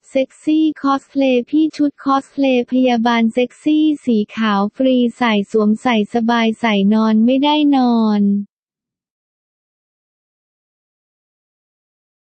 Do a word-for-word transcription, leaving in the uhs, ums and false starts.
เซ็กซี่คอสเพลย์พี่ชุดคอสเพลย์พยาบาลเซ็กซี่สีขาวฟรีใส่สวมใส่สบายใส่นอนไม่ได้นอน